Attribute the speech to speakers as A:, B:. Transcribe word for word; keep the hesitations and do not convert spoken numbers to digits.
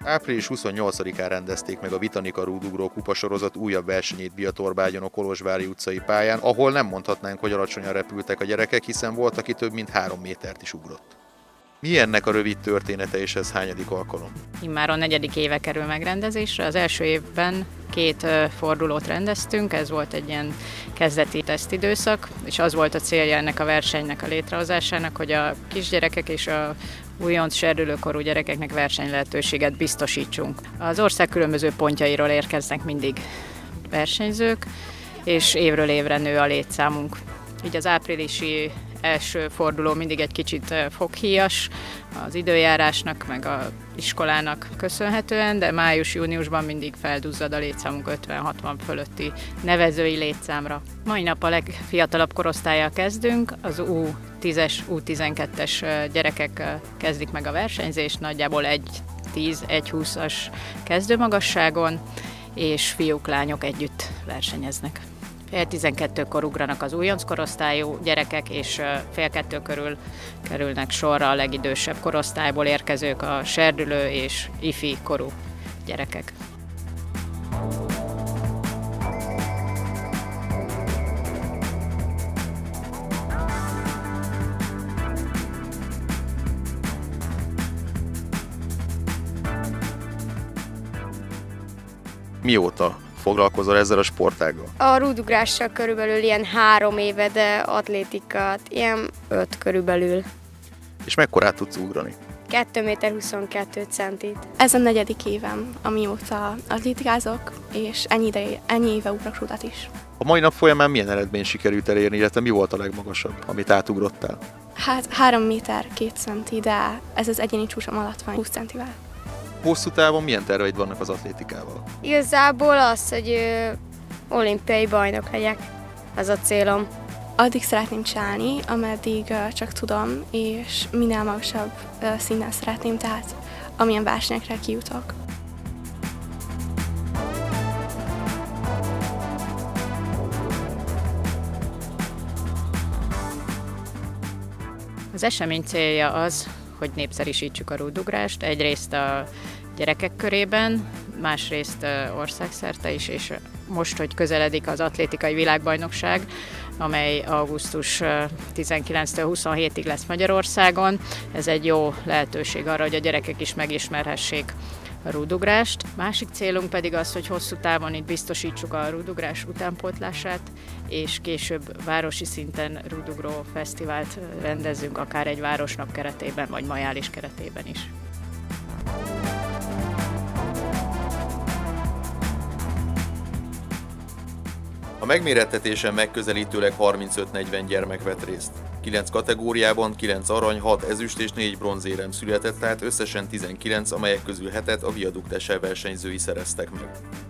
A: április huszonnyolcadikán rendezték meg a Vitanika rúdugró kupasorozat újabb versenyét Biatorbágyon a Kolozsvári utcai pályán, ahol nem mondhatnánk, hogy alacsonyan repültek a gyerekek, hiszen volt, aki több mint három métert is ugrott. Mi ennek a rövid története, és ez hányadik alkalom?
B: Immáron negyedik éve kerül megrendezésre. Az első évben két fordulót rendeztünk, ez volt egy ilyen kezdeti tesztidőszak, és az volt a célja ennek a versenynek a létrehozásának, hogy a kisgyerekek és a újonc serdülőkorú gyerekeknek versenylehetőséget biztosítsunk. Az ország különböző pontjairól érkeznek mindig versenyzők, és évről évre nő a létszámunk. Így az áprilisi első forduló mindig egy kicsit foghíjas az időjárásnak, meg az iskolának köszönhetően, de május-júniusban mindig felduzzad a létszámunk ötven-hatvan fölötti nevezői létszámra. Mai nap a legfiatalabb korosztállyal kezdünk, az U tízes, U tizenkettes gyerekek kezdik meg a versenyzést, nagyjából egy tíz egy húszas kezdőmagasságon, és fiúk, lányok együtt versenyeznek. Fél tizenkettőkor ugranak az újonc korosztályú gyerekek, és fél kettő körül kerülnek sorra a legidősebb korosztályból érkezők, a serdülő és ifi korú gyerekek.
A: Mióta foglalkozol ezzel a sportággal?
C: A rúdugrással körülbelül ilyen három éve, de atlétikát ilyen öt körülbelül.
A: És mekkorát tudsz ugrani?
C: két méter huszonkettő centit.
D: Ez a negyedik évem, amióta atlétikázok, és ennyi, ide, ennyi éve ugrok rúdat is.
A: A mai nap folyamán milyen eredmény sikerült elérni, illetve mi volt a legmagasabb, amit átugrottál?
D: Hát három méter két centi, de ez az egyéni csúcsom alatt van húsz centivel.
A: Hosszú távon milyen terveid vannak az atlétikával?
C: Igazából az, hogy ö, olimpiai bajnok legyek. Ez a célom.
D: Addig szeretném csinálni, ameddig uh, csak tudom, és minél magasabb uh, szinten szeretném, tehát amilyen versenyekre kijutok.
B: Az esemény célja az, hogy népszerűsítsük a rúdugrást, egyrészt a gyerekek körében, másrészt országszerte is, és most, hogy közeledik az atlétikai világbajnokság, amely augusztus tizenkilencedikétől huszonhétig lesz Magyarországon. Ez egy jó lehetőség arra, hogy a gyerekek is megismerhessék a rúdugrást. Másik célunk pedig az, hogy hosszú távon itt biztosítsuk a rúdugrás utánpótlását, és később városi szinten rúdugró fesztivált rendezzünk, akár egy városnap keretében, vagy majális keretében is.
A: A megmérettetésen megközelítőleg harmincöt-negyven gyermek vett részt. kilenc kategóriában kilenc arany, hat ezüst és négy bronzérem született, tehát összesen tizenkilenc, amelyek közül hetet a Viadukt es e versenyzői szereztek meg.